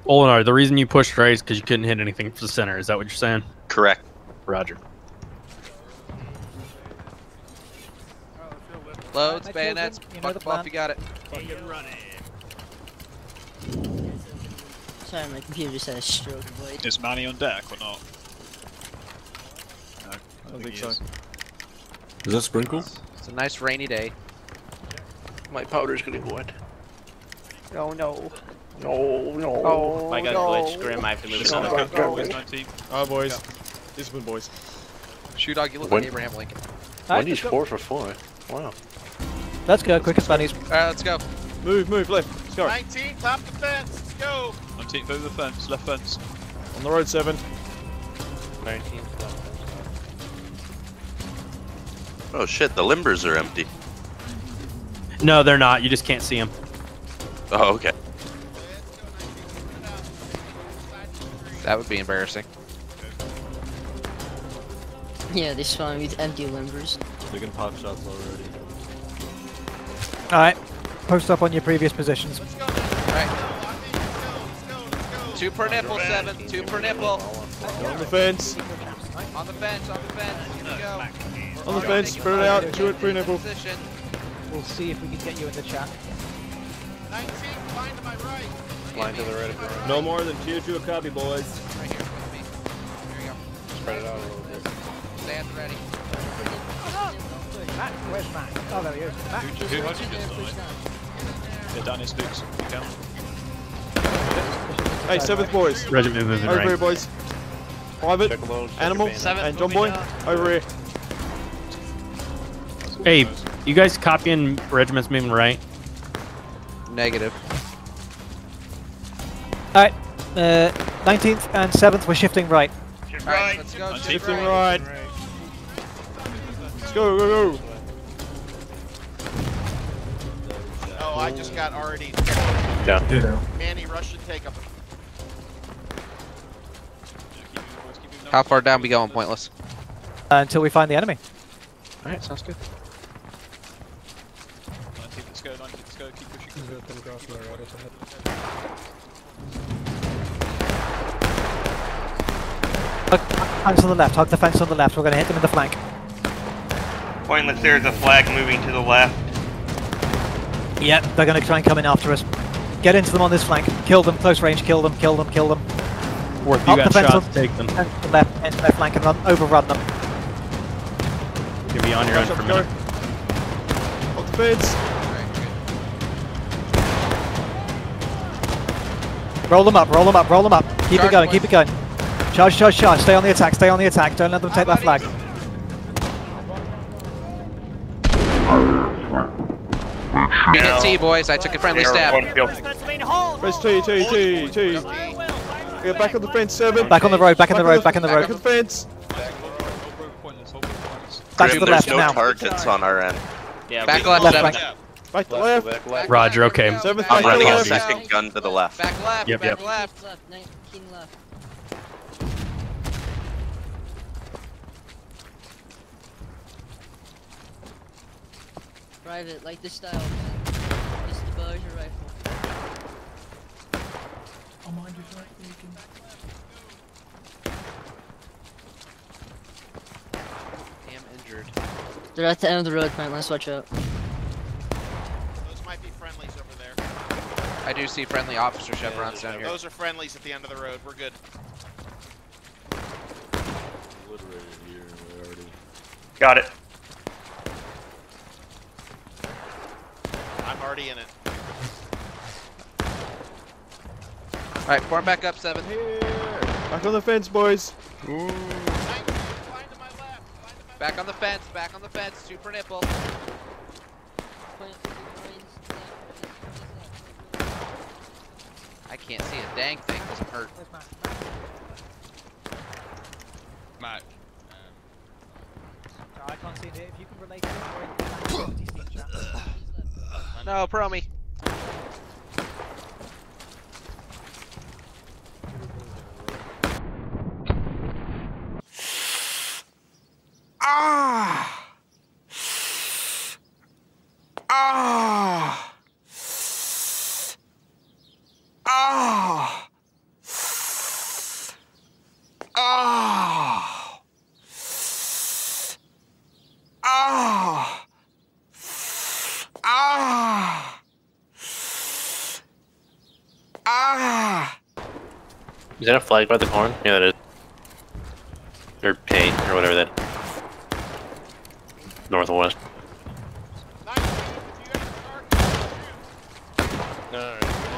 Olinar, the reason you pushed right is because you couldn't hit anything from the center. Is that what you're saying? Correct. Roger. Loads, bayonets, buck buff, you got it. Sorry, my computer just had a stroke. Boy. Is Manny on deck or not? No, I don't think so. Is that sprinkle? It's a nice rainy day. My powder's getting wet. No, no. No, no. Oh, I got glitched. Grim, I have to move it. Boys, 19. Oh, boys. Discipline, boys. Shoe dog, you look like Abraham Lincoln. Wendy's 4 for 4. Wow. Let's go, quickest bunnies. Alright, let's go. Move, left. Let's go. 19, top the fence. Let's go. 19th over the fence, left fence. On the road, 7. 19. Oh shit, the limbers are empty. No, they're not. You just can't see them. Oh, okay. That would be embarrassing. Yeah, they spawn with empty limbers. They can pop shots already. Alright, post up on your previous positions. Alright. 2 per nipple, 7. 2 per nipple. On the fence. On the fence, on the fence. Here we go. On the fence, spread it out, 2 at pre-nipple. Position. We'll see if we can get you in the chat. 19, blind to my right. Blind to the right if you're on. No more than tier 2 a copy, boys. Right here with me. Here we go. Spread it out a little bit. Stand ready. Matt, where's Matt? Oh, there he is. Matt. Who had you just died? Yeah, down his boots. You count. Hey, 7th boys. Regiment moving Over right. here, boys. Private, Animal, and John Boy. Over here. Hey, you guys copying regiments moving right? Negative. Alright, 19th and 7th, we're shifting right. Alright, let's go. Shifting right. Let's go, go, go. Oh, I just got already. Down. Manny, Russian take up. How far down we going, Pointless? Until we find the enemy. Alright, sounds good. 19th, let's go, 19th, let's go. Keep pushing. Fence on the left, hug the fence on the left, we're going to hit them in the flank. Pointless, there's a flag moving to the left. Yep, they're going to try and come in after us. Get into them on this flank, kill them, close range, kill them, kill them, kill them. Or if you Up got the fence shots, on take them. the left, into their flank and overrun them. You'll be on your own for a minute. Off the fence. Roll them up, roll them up, roll them up. Keep Charge, it going, boys. keep it going. Charge, charge, charge. Stay on the attack, stay on the attack. Don't let them take that flag. T, boys. I took a friendly stab. Press T. Get back on the fence, 7. Back on the road, back in the road, back in the Back on road. the fence. Back to Grim, the there's left no now. targets on our end. Yeah, Back we- left, Left 7. flank. Back to left. Roger, okay. 7th, I'm back running to a left. second gun to the left. Back left, Yep, back yep. left. Left, 19 left. Private, like this style. Just the barrage rifle. I'll mind your flank, Deacon. Am injured. They're at the end of the road, man. Let's watch out. Those might be friendlies over there. I do see friendly officer chevrons down here. Those are friendlies at the end of the road. We're good. Obliterated here already. Got it. I'm already in it. Alright, form back up, 7. Back on the fence, boys. Back on the fence, 2 per nipple. I can't see a dang thing, doesn't hurt. Matt. I can't see it. If you can relate to it, No, Promi. Is that a flag by the horn? Yeah, that is. Or paint, or whatever that. Northwest. No.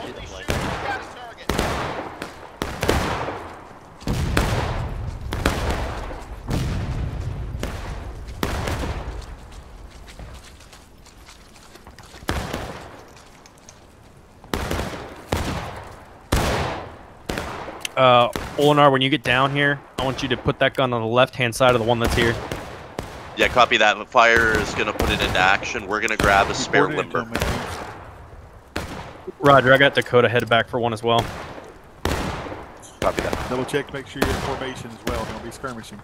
Olinar, when you get down here, I want you to put that gun on the left-hand side of the one that's here. Yeah, copy that. The fire is gonna put it into action. We're gonna grab a spare limber. Roger, I got Dakota headed back for one as well. Copy that. Double check to make sure you're in formation as well. Don't be skirmishing.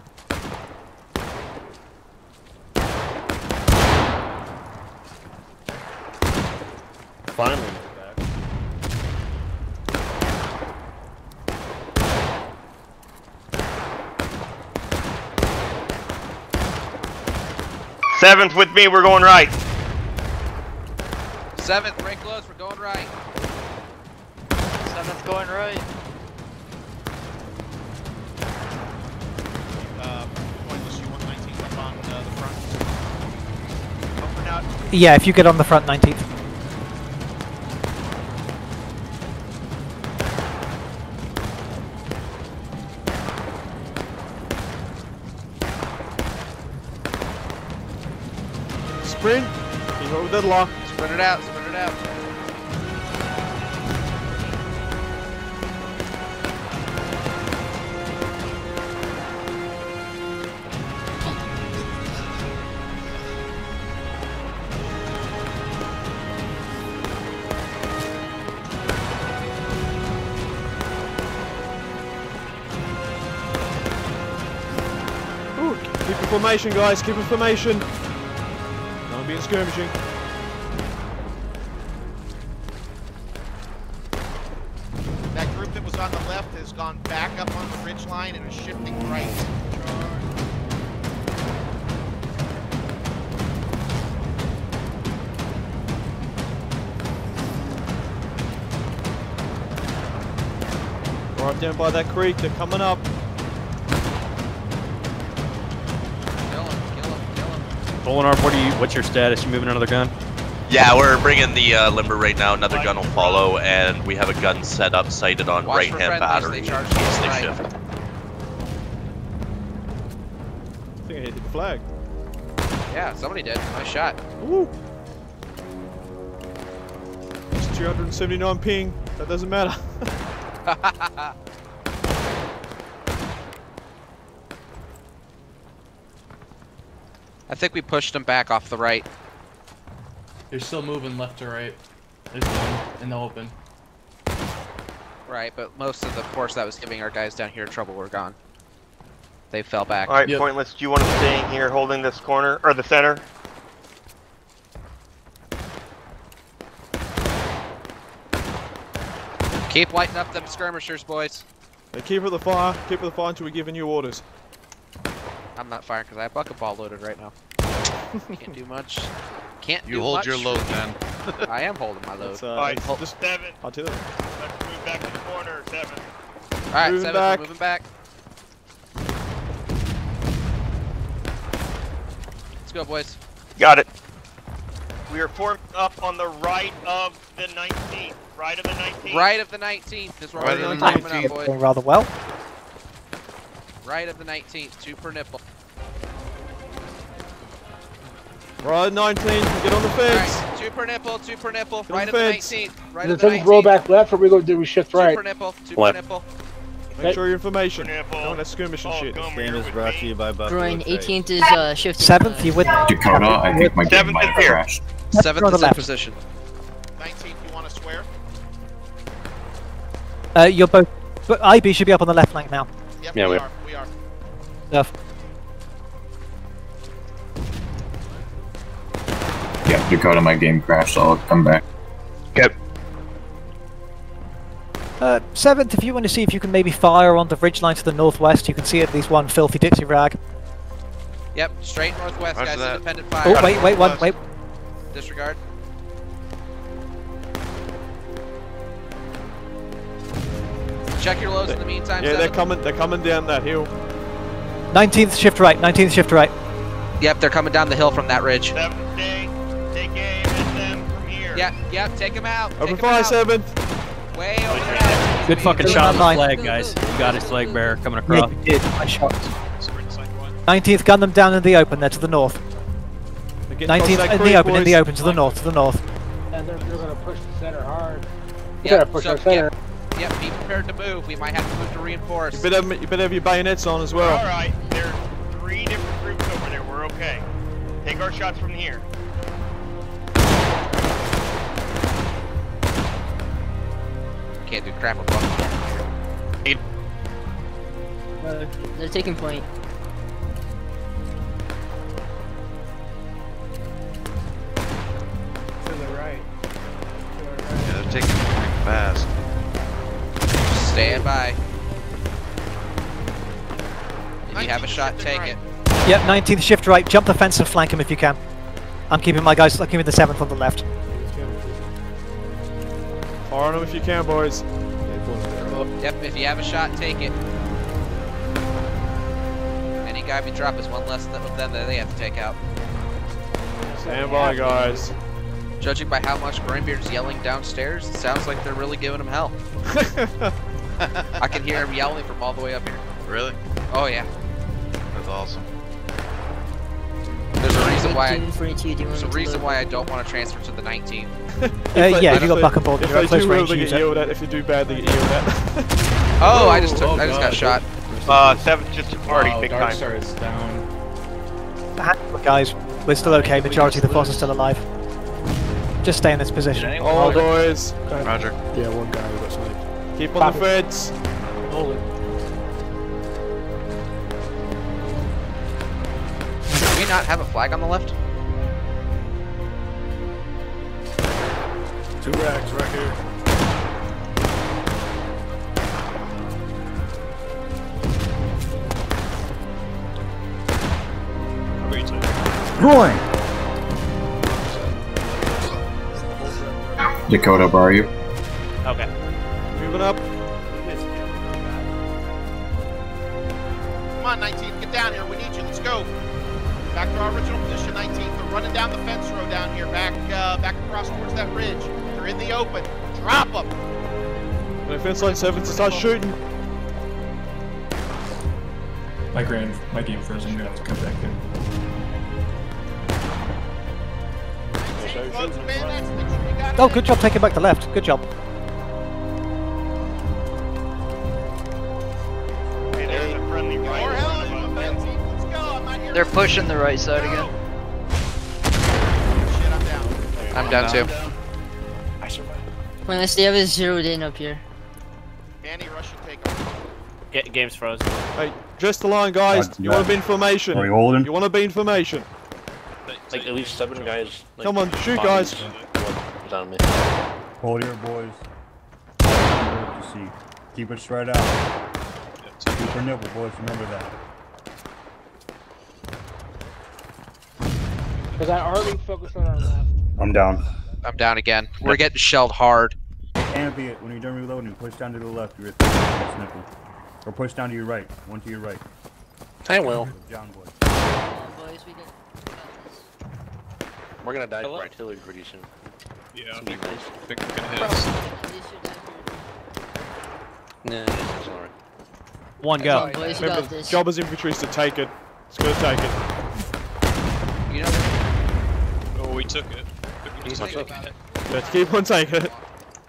Finally. Seventh with me, we're going right. 7th, break close, we're going right. 7th going right. Pointless, you want 19 up on the front. Open out. Yeah, if you get on the front 19th. Sprint. Keep over the lock. Sprint it out, sprint it out. Ooh, keep in formation, guys. Keep in formation. Don't be in skirmishing. That group that was on the left has gone back up on the ridge line and is shifting right. Right down by that creek. They're coming up. Olinar, what's your status? You moving another gun? Yeah, we're bringing the limber right now. Another gun will follow, and we have a gun set up, sighted on Watch for right-hand battery in friendlies, case they right. shift. I think I hit the flag. Yeah, somebody did. Nice shot. Woo! It's 279 ping. That doesn't matter. I think we pushed them back off the right. They're still moving left to right. There's one in the open. Right, but most of the force that was giving our guys down here trouble were gone. They fell back. Alright, Yep. Pointless, do you want to stay in here holding this corner, or the center? Keep lighting up them skirmishers, boys. They keep at the fire. Keep at the fire until we're giving you orders. I'm not firing because I have bucket ball loaded right now. Can't do much. Can't do You hold much. your load, man. I am holding my load. Alright, just 7. artillery. Let's move back to the corner, 7. Alright, moving 7th, back. we're moving back. Let's go, boys. Got it. We are forming up on the right of the 19th. Right of the 19th. Right of the 19th is where Right we're of the coming 19th. up, boys. Doing rather well. Right of the 19th, 2 per nipple. Right, 19. Get on the fence. Alright, 2 per nipple, 2 per nipple. Get on Right the of the fence. 19th. Right Does of the it roll 19th. back left or do we shift 2 right? per nipple, 2 per Left. nipple. Make sure your information. Nipple. Don't let skirmish and shit. come Game here is with brought me. to you by Buffalo. Brian, Trace. 18th is shifting. 7th, you with Dakota, I think my game Seventh might is have here. crashed. 7th on the is in left. position. 19th, you want to swear? You're both. But IB should be up on the left flank now. Yep, Yeah, we we- are. We are. Stuff. Yeah, Dakota, my game crashed, so I'll come back. 7th, if you want to see if you can maybe fire on the ridgeline to the northwest, you can see at least one filthy ditzy rag. Yep, straight northwest, Roger guys. that. Independent fire. Oh, wait. Disregard. check your lows in the meantime. Yeah, Seven. they're coming down that hill. 19th shift right, 19th shift right. Yep, they're coming down the hill from that ridge. 7th day, take aim at them from here. Yep, take them out. Open fire, 7th. Way over there. Good fucking shot on the flag, guys. You got his flag bearer coming across. Yeah, you did. I shot. 19th, gun them down in the open there to the north. 19th in the open, to the north, And they're gonna push the center hard. Yep, push our center. Yep, be prepared to move. We might have to move to reinforce. You better have your bayonets on as well. Alright, there's 3 different groups over there. We're okay. Take our shots from here. Can't do crap with one. They're taking point. To the right. Yeah, they're taking point fast. Stand by. If you have a shot, take it. Yep, 19th shift right, jump the fence and flank him if you can. I'm keeping my guys, I'm keeping the 7th on the left. Fire on them if you can, boys. Yep, if you have a shot, take it. Any guy we drop is one less than them that they have to take out. Stand by, guys. Judging by how much Grindbeard's yelling downstairs, it sounds like they're really giving him hell. I can hear him yelling from all the way up here. Really? Oh yeah. That's awesome. There's a reason why I don't want to transfer to the 19th. Yeah, if you got back and forth, you're at close range, they use get it. yelled at. If you do bad, they get yelled at. Oh, I just got shot. 7th just already big Dark time. Star is down. Guys, we're still okay, majority of the force is still alive. Just stay in this position. All boys. Roger. Yeah, one guy who got sniped. Keep on the fence. Hold it. Do we not have a flag on the left? 2 racks right here. Groin! Dakota, where are you? Okay. Moving up. Come on, 19th, get down here. We need you. Let's go. Back to our original position, 19th. They're running down the fence row down here, back across towards that ridge. They're in the open. Drop them. When the fence line 7 to start shooting. My game frozen. I'm gonna have to come back in. Oh, good job taking back the left. Good job. Hey, there's a friendly right. More hell in the 19th. Let's go. I'm not here. They're pushing the right side again. Shit, I'm down. I'm down too. I survived. When I see I was zeroed in up here. Danny, rush and take them. Game's frozen. Hey, just the line, guys. You want to be in formation. Are we holding? You want to be in formation. Like at least 7 guys. Like, Come on, shoot, guys. On me. Hold here, boys. To see. Keep it straight out. Super nipple, boys. Remember that. Because I already focused on our left. I'm down. I'm down again. We're getting shelled hard. Campy it. When you're done reloading, push down to the left. You're at the nipple. Or push down to your right. One to your right. I will. John, boys. Boys, we got this. We're gonna die from artillery pretty soon. Yeah, I think we're gonna hit us. Nah, that's alright. One go. Boys, you Remember, got this. job as infantry is to take it. It's gonna take it. You know, Oh, we took it. We just took it. Let's keep on taking it.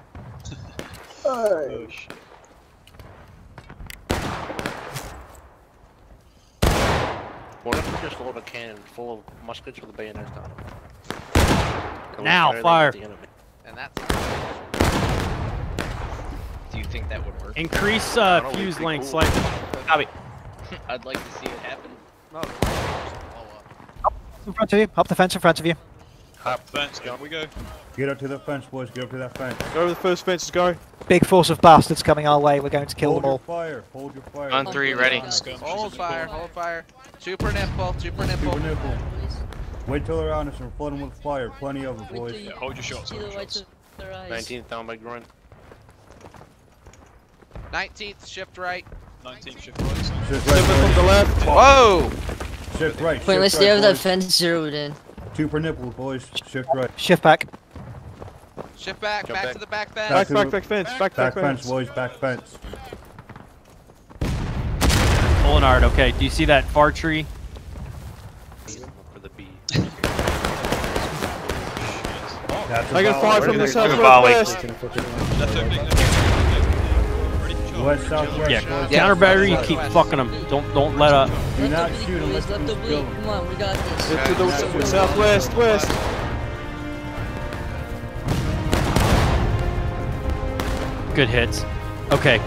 Oh shit. What if we just load a cannon full of muskets with the bayonets down? Now, fire. and that's. Do you think that would work? Increase fuse length slightly. Copy. I'd like to see it happen. No. In front of you. Up the fence in front of you. Hop the fence, down we go. Get up to the fence, boys. Get up to that fence. Go to the first fences, go. Big force of bastards coming our way. We're going to kill Hold them your all. fire. Hold your fire. On 3, ready. Hold fire, hold fire. Super nipple, super nipple. Super nipple. Wait till they're on us and flood them with fire. Plenty of it, boys. Yeah, hold your shots. Hold your shots. 19th down by groin. 19th, shift right. 19th, shift right. Shift right, Seventh on the left. Whoa! Shift right. Wait, let's shift stay right, over that boys. fence zeroed in. 2 per nipple, boys. Shift right. Shift back. Shift back, back to the back fence. Back to fence. Back fence, boys. Back fence. Olenard, okay. Do you see that far tree? For the B. That's I got a 5 from the Left southwest. opening. Ready for shot. West, southwest. Yeah. boys. Counter battery. You keep fucking them. Don't let up. Do not Left shoot oblique, unless left you oblique. kill them. Come on, we got this. To the southwest, west. Good hits. Okay.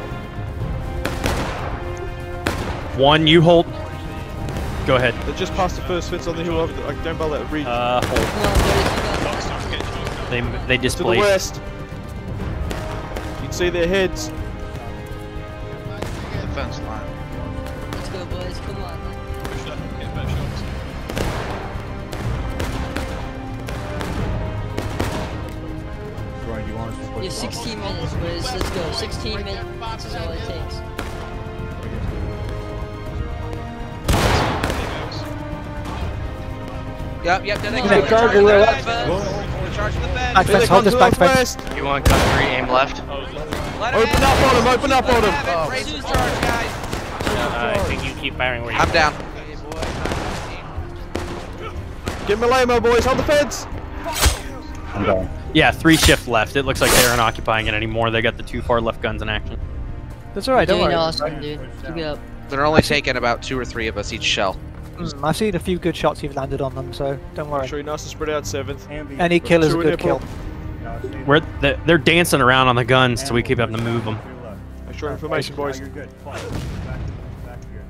1, you hold. Go ahead. They just passed the first fence on the hill over the, down by that ridge. Hold. Come on, boys, we got this. They To the displaced. west. You can see their heads. Defense line. Let's go, boys. Come on. Push left, get better shots. Brian, do you want us to You push have 16 minutes, boys. Let's go. 16 minutes is all it takes. Yep, there they go. Okay. They're charging the fence. Whoa. They're charging the fence. Back fence, hold this back fence. You want gun 3, aim left. Let 'em Open in. up on him, open up on him. Have it. Raise the charge, guys. I think you keep firing where you I'm down. Get Malamo, boys. Hold the fence. I'm down. Yeah, 3 shift left. It looks like they aren't occupying it anymore. They got the 2 far left guns in action. That's alright, don't Doing worry. awesome, dude. Keep it up. They're only taking about 2 or 3 of us each shell. I've seen a few good shots you've landed on them, so don't Make worry. sure you're nice and spread out 7th. Any kill is a Two good nipple. kill. They're dancing around on the guns, so we keep having to move them. Make sure information, boys. You're good. Back here.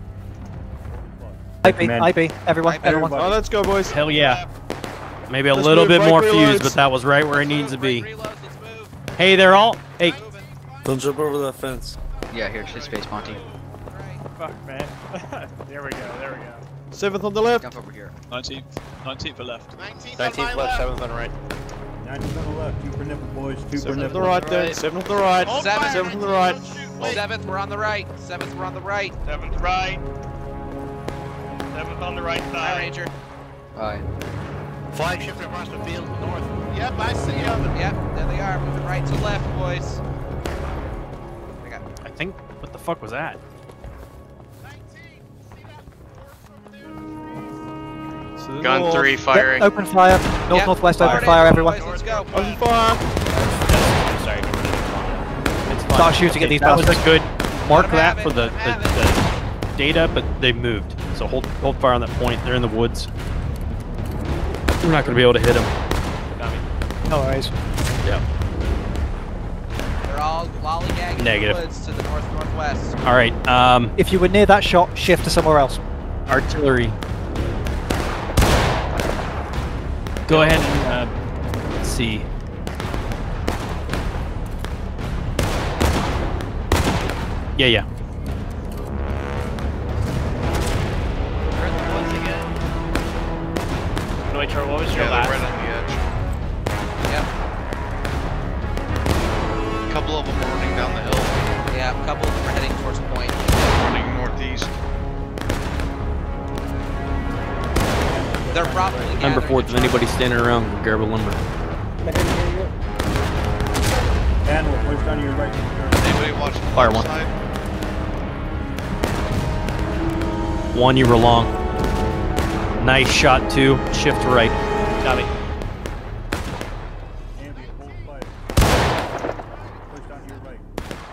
IB, everyone. Oh, let's go, boys. Hell yeah. Maybe a Let's little move, bit more break fused, reloads. but that was right where it needs to be. Hey, they're all. Hey, Don't jump over that fence. Yeah, here, hit space, Monty. Fuck, man. There we go. 7th on the left. Jump over here. 19th for left. 19th left, 7th on right. 19th on the left. 2 per nipple, boys. 2 per 7th on the nipple. right, then. 7th on the right. 7th on the right. 7th, we're on the right. 7th, we're on the right. 7th right. 7th on the right Hi, side. Ranger. Alright. Flag shifting across the field north. Yep, I see them. Yep, there they are. Moving right to left, boys. I think. What the fuck was that? To the Gun north. 3 firing. Open fire. North, Yep, northwest, fire open it fire, in, everyone. boys, let's go. Open fire. Sorry. It's fine. Start shooting at these That was a bastards. good mark Let 'em that have for it, the let 'em have data, but they moved. So hold fire on that point. They're in the woods. We're not gonna be able to hit them. No worries. Yeah. They're all lollygagging Negative. in the woods to the northwest. All right. If you were near that shot, shift to somewhere else. Artillery. Go ahead and let's see. Yeah. We're in the woods again. Wait, Charlie, what was your Yeah, last? they're right on the edge. Yep. A couple of them are running down the hill, Yeah, a couple of them are heading towards point. running northeast. They're probably Number gathering 4, if anybody standing around, grab a lumber. And we'll push down to your right. Anybody watching the Fire left one. side? 1, you were long. Nice shot, 2. Shift to right. Got me. Andy, hold fire. Push down to your right.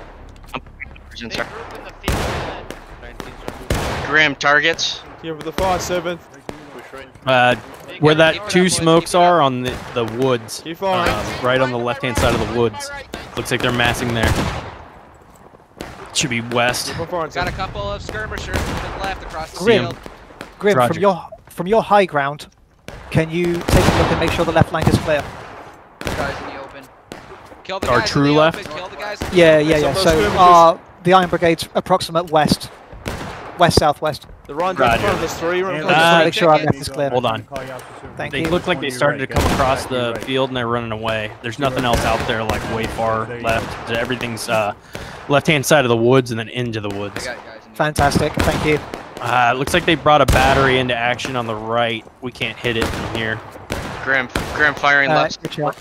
Graham, targets. Here with the fire, 7th. Where that 2 smokes are on the woods. Keep firing. Right on the left-hand side of the woods. Looks like they're massing there. Should be west. Keep on firing, Got a 7th. couple of skirmishers to the left across the Grim. field. Grim, Roger. from your high ground, can you take a look and make sure the left flank is clear? Guys in the open. Kill the Our guys true in the left? open. Kill the guys in the Yeah. open. So the Iron Brigade's approximate west, southwest. They're right in front of us, 3. I just want to make sure our left is clear. Hold on. Thank They you. look like they started to come across the field and they're running away. There's nothing else out there like way far left. Everything's left-hand side of the woods and then into the woods. Fantastic. Thank you. It looks like they brought a battery into action on the right. We can't hit it from here. Graham firing left. Good shot.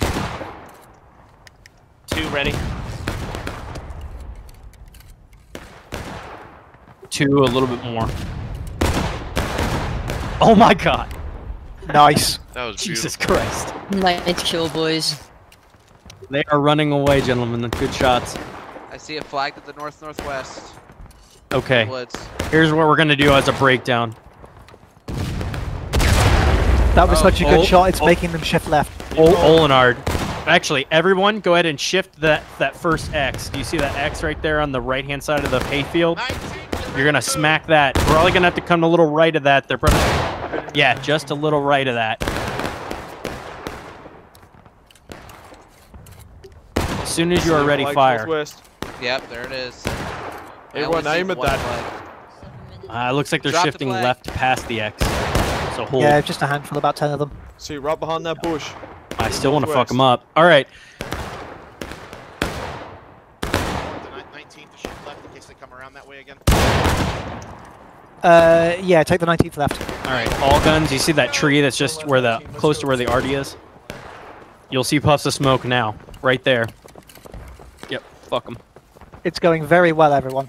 2 ready. 2, a little bit more. Oh my god. Nice. That was Jesus Christ. Nice kill, boys. They are running away, gentlemen. Good shots. I see a flag to the northwest. Okay. Woods. Here's what we're gonna do as a breakdown. That was such a good shot, it's making them shift left. Olenard. Actually, everyone, go ahead and shift that first X. Do you see that X right there on the right-hand side of the hayfield? You're gonna smack that. We're only gonna have to come a little right of that. They're probably, yeah, just a little right of that. As soon as you are ready, fire. Northwest. Yep, there it is. Everyone aim at that. It looks like they're Drop the shifting flag. left past the X. So hold. Yeah, just a handful, about 10 of them. See, right behind that bush. I still want to fuck them up. All right. The 19th to shift left in case they come around that way again. Yeah, take the 19th left. All right. All guns. You see that tree that's just where the close to where the RD is? You'll see puffs of smoke now, right there. Yep. Fuck them. It's going very well, everyone.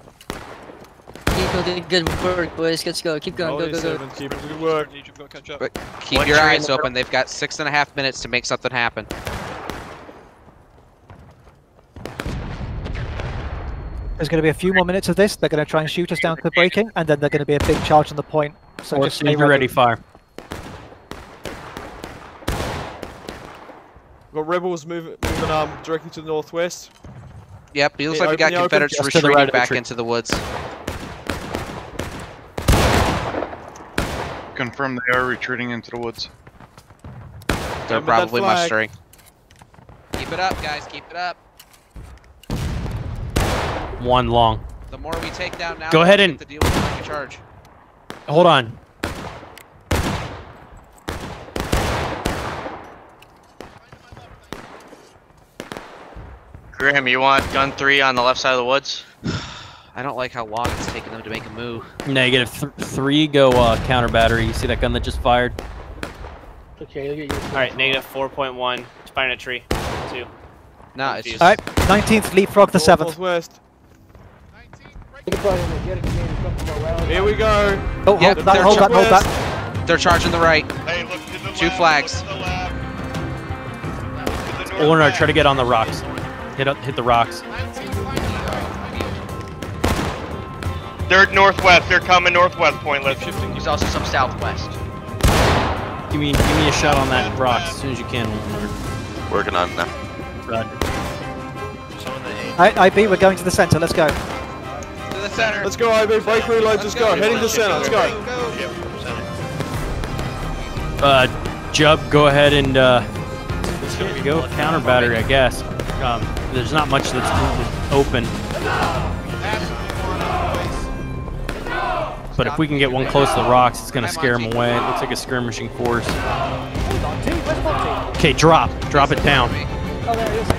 Good work, boys. Let's go. Keep going. Go, go, go. Keep up the good work. But keep your eyes open. They've got 6.5 minutes to make something happen. There's going to be a few more minutes of this. They're going to try and shoot us down to the breaking, and then they're going to be a big charge on the point. So just stay ready. Fire. We've got rebels moving directly to the northwest. Yep, it looks like we got Confederates retreating back into the woods. Confirm they are retreating into the woods. They're probably mustering. Keep it up, guys. Keep it up. 1 long. The more we take down now, go ahead and the deal with make a charge. Hold on. Graham, you want gun 3 on the left side of the woods? I don't like how long it's taking them to make a move. Negative 3, go counter battery. You see that gun that just fired? Okay, look at you. Alright, negative 4.1. It's firing a tree. 2. No, it's just... Alright, 19th, leapfrog the 7th. Northwest. Here we go. Oh, yep, hold that. They're charging the right. Hey, look to the 2 left, flags. look to the left. To the Olenard, try to get on the rocks. Hit the rocks. They're northwest. They're coming northwest. Pointless. There's also some southwest. Give me a shot on that rock as soon as you can. Working on it now. Roger. Alright, IB, we're going to the center. Let's go. To the center. Let's go, IB. Break reloads. Let's go. Heading to the center. Let's go. Jub, go ahead and go counter battery, I guess. There's not much that's open. But if we can get one close to the rocks, it's gonna scare them away. It looks like a skirmishing force. Okay, drop it down. Oh, there he is.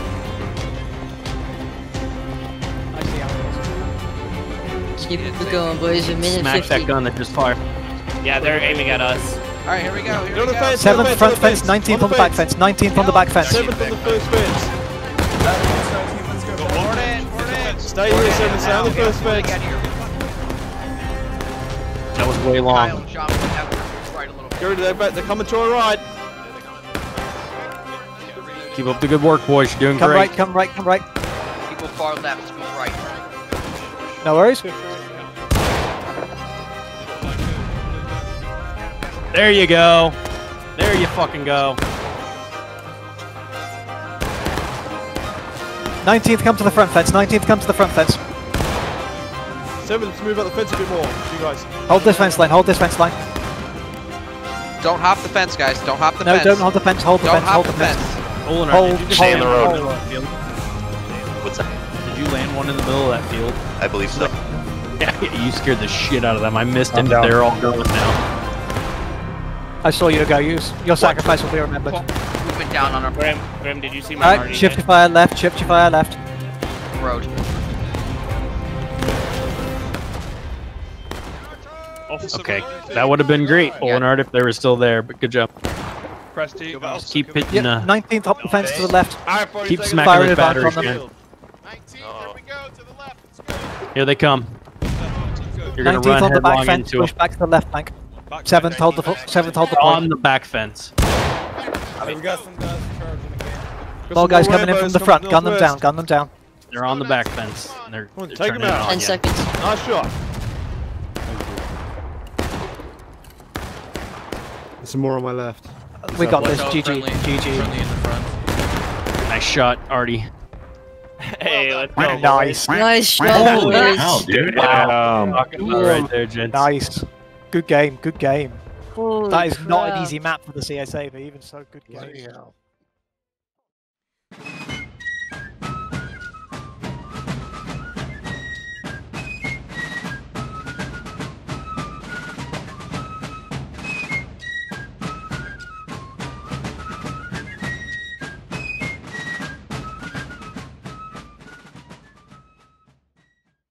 I see how it is. Keep it going, boys. A minute Smack 50. that gun that just fired. Yeah, they're aiming at us. Alright, here we go. 7th front fence, 19th on the back fence, 19th on the back fence. 7th on the first fence. Stay here, 7th. Stay on the first fence. That was way long. Go to their back. They're coming to our right. Keep up the good work, boys. You're doing Come great. right, come right, come right. People far left, move right. No worries. There you go. There you fucking go. 19th, come to the front fence. 19th, come to the front fence. 7th, move out the fence a bit more. You guys. Hold this fence line. Hold this fence line. Don't hop the fence, guys. Don't hop the No, fence. don't hold the fence. Hold the Don't fence. hop Hold the the fence. fence. Olenard, Stay in the road. What's that? Did you land one in the middle of that field? I believe so. Yeah. Yeah, you scared the shit out of them. I missed it, I'm but down. they're all going now. I saw you go. Your sacrifice will be remembered. Movement down on our Grim, did you see my Alright, shift your fire left, shift your fire left. road. Okay, that would have been great, Olenard, if they were still there, but good job. Presty, Just keep hitting, Yep, 19th up the fence to the left. keep Fire smacking in the advance battery. on them. Man. 19, there we go, to the left. Let's go. Here they come. You're gonna 19th run on the back headlong fence, into push them. back to the left flank. 7th hold the point. On the back fence. We got some guys charging again. More guys coming in from the front. Gun them down. Gun them down. They're on the back fence. And they're Take turning them it out. on 10 you. seconds. Nice shot. There's some more on my left. We got this. Watch out, GG. friendly in GG. the front. Nice shot, Artie. Hey, let's go. Nice. Nice shot, Holy boys. hell, dude. Talking about right there, gents. Nice. Good game. Good game. Holy That is not an crap. easy map for the CSA, but even so, good game.